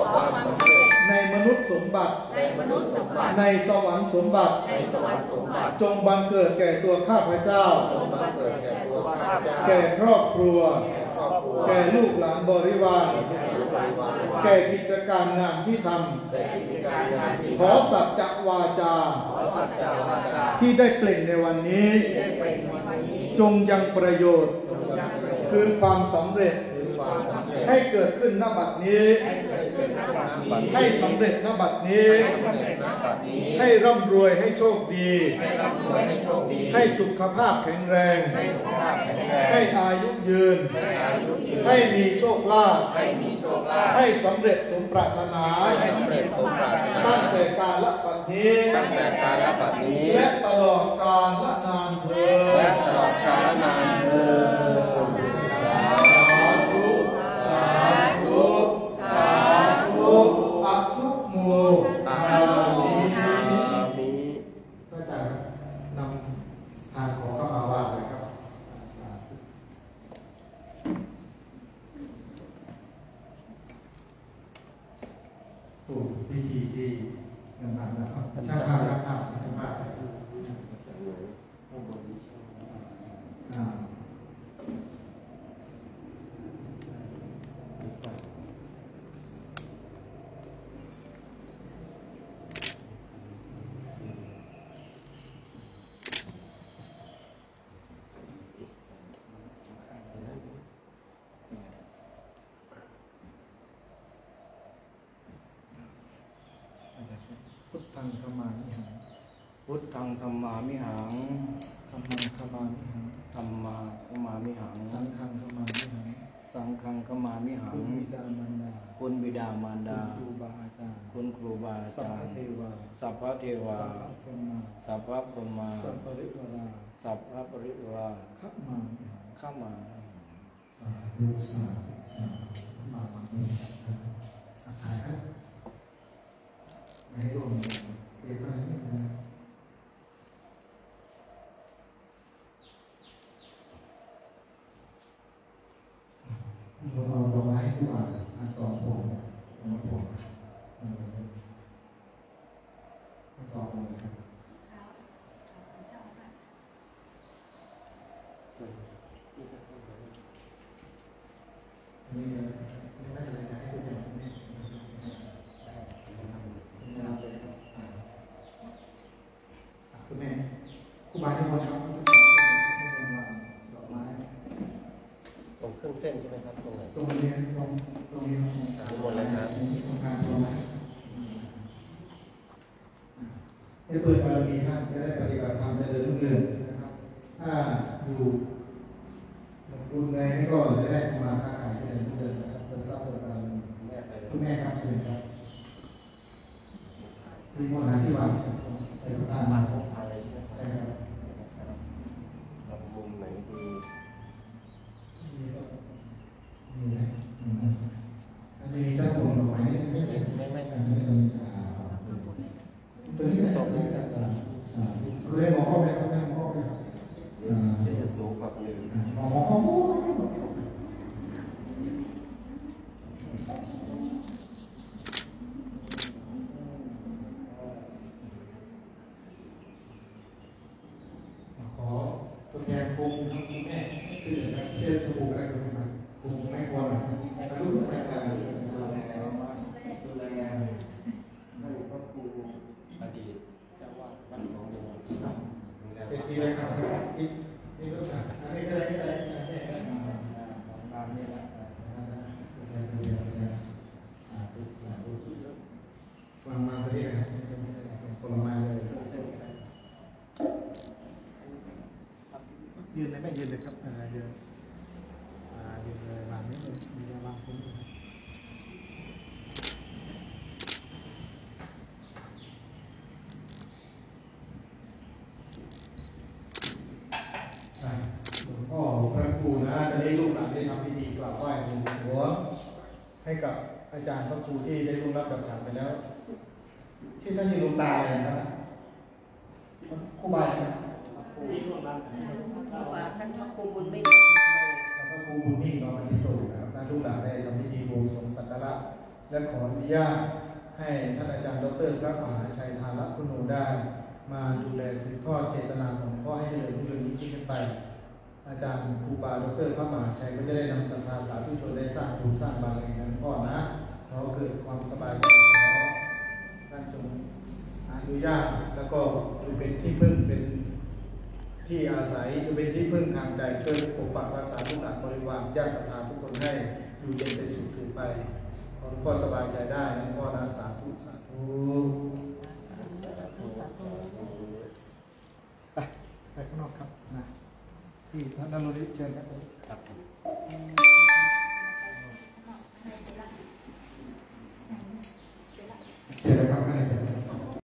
ความสำเร็จในมนุษย์สมบัติในสวรรค์สมบัติจงบังเกิดแก่ตัวข้าพเจ้าแก่ครอบครัวแก่ลูกหลานบริวารแก่กิจการงานที่ทำขอสัจจวาจาที่ได้เปล่งในวันนี้จงยังประโยชน์คือความสำเร็จให้เกิดขึ้นณบัดนี้ให้สำเร็จณบัดนี้ให้ร่ำรวยให้โชคดีให้สุขภาพแข็งแรงให้อายุยืนให้มีโชคลาภให้สำเร็จสมปรารถนาตั้งแต่กาลบัดนี้และตลอดกาลนานเถิดพิธีที่นำนะครับช่างภาพพุทธังธรรมามิหังพุทธังธรรมามิหังธัมมังธรรมามิหังธัมมาธรรมามิหังสังฆังธรรมามิหังสังฆังธรรมามิหังคุณบิดามารดาคุณครูบาอาจารย์สัพพะเทวาสัพพะพรหมาสัพพะปริวาข้ามาให้ร่วมเรียนรู้เราดอกไม้ที่ว่าสองผมสองผมครับนี่ไม่เป็นไรนะให้ทุกคนคุณแม่ครูบาที่คนครับดอกไม้ตรงเครื่องเส้นใช่ไหมครับตรงไหนตรงนี้ตรงนี้หมดเลยครับตรงกลางตรงนั้นให้เปิดบารมีท่านจะได้ปฏิบัติธรรมจะเดินรุ่งเรืองนะครับถ้าอยู่คุณไงก็จะได้มาค้าขายจะเดินรุ่งเรืองนะครับเปิดทรัพย์เปิดบารมีคุณแม่ครับเชิญครับที่มหาที่วัดไปพระธาตุมาพบอะไรใช่ไหมครับใช่ครับมุมไหนดีนี่นะอันนี้ถ้าผมลงไปไม่ตัวนี้ตกเลยคือให้หมอเข้าไปครับให้หมอเข้าไปจะสูงกว่าคนอื่นหมอเข้าขอตัวแทนคงแม่คือเชื่อถูกอะไรก็ได้คงไม่ควรนะลูกไม่ได้ดูแลให้พระครูอดีตเจ้าวาดวัดหนองบัวเป็นปีอะไรครับนี่รู้จักอันนี้ก็ได้ตามนี้นะวางมาไปที่ไหนผลไม้เลยยืนเลยไม่ยืนเลยครับยืนเลยวางนิดนึงมีวางพื้นหลวงพ่อพระครูนะตอนนี้ลูกหลานได้ทำพิธีกราบไหว้หลวงหัวให้กับอาจารย์พระครูที่ได้ร่วมรับดอกฉันไปแล้วชื่อท่านชื่อหลวงตาอะไรนะครับครูบาครับท่านพระครูบุญมิ่งพระครูบุญมิ่งเรามาที่ตู่นะครับท่านลูกหลานได้ทำพิธีบวงสรวงสักการะและขออนุญาตให้ท่านอาจารย์ดร.พระมหาชัยธารคุณโนได้มาดูแลสืบทอดเจตนาของหลวงพ่อให้เจริญรุ่งเรืองยิ่งขึ้นไปอาจารย์ครูบาดร.พระมหาชัยก็จะได้นำศรัทธาสาธุชนได้สร้างบุญสร้างบารมีนั้นพ่อนะขอเกิดความสบายใจขอท่านจงอนุญาตแล้วก็อยู่เป็นที่พึ่งเป็นที่อาศัยอยู่เป็นที่พึ่งทางใจช่วยปกปักรักษาทุกหลักบริวารญาติศรัทธาทุกคนให้อยู่เย็นเป็นสุขสืบไปขอหลวงพ่อสบายใจได้หลวงพ่อนะสาธุสาธุไปข้างนอกครับนะที่ท่านนรุริเชิญครับ